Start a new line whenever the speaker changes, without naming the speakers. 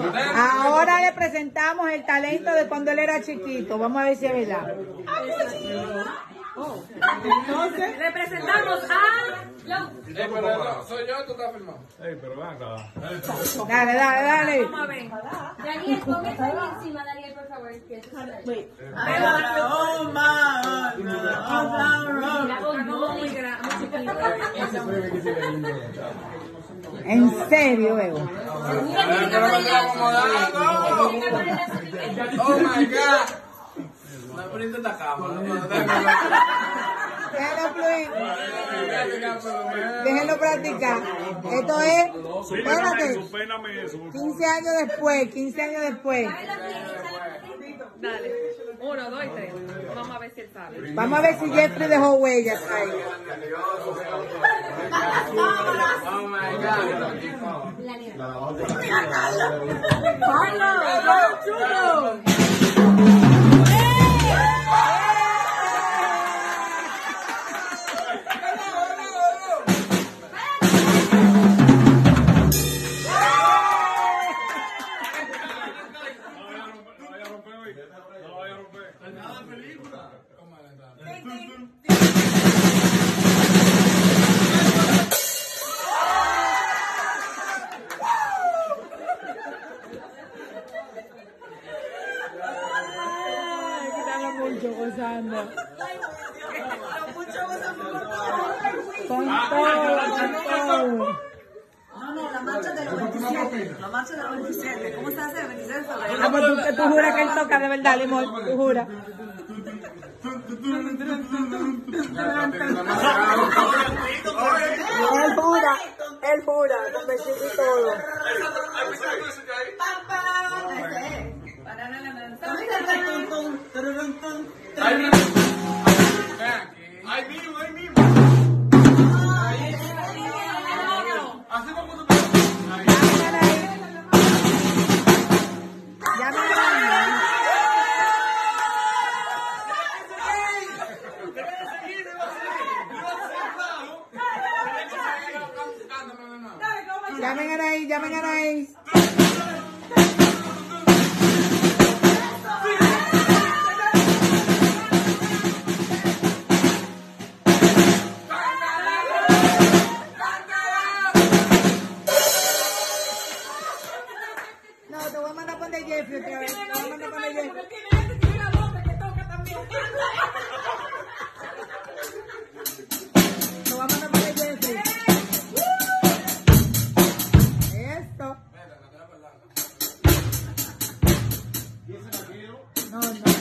Ahora le presentamos el talento de cuando él era chiquito. Vamos a ver si es verdad. Entonces,
representamos a...
Soy yo, tú estás filmando.
Pero ven acá.
dale.
Vamos a ver.
Daniel, póngase ahí encima, Daniel, por favor. Que eso está bien.
En serio, Evo.
Oh my God. No prende esta cámara.
Déjenlo practicar. Esto es, espérate, 15 años después.
Dale. 1, 2 y 3. Vamos a ver si él sabe.
Vamos a ver si Jeffrey dejó huellas ahí.
Oh my God.
Gozando. Con todo.
No, la marcha de los 27. La marcha de los 27. ¿Cómo se hace el 27 de febrero?
Ah, pues tú juras que él toca de verdad, Limón. Tú juras. Él jura, con vestido y todo.
Ahí mismo. Así como tú.
Llamen a Anaís. No, te voy a mandar con de Jeffrey otra vez. Te voy a mandar con de Jeffrey. Esto. No.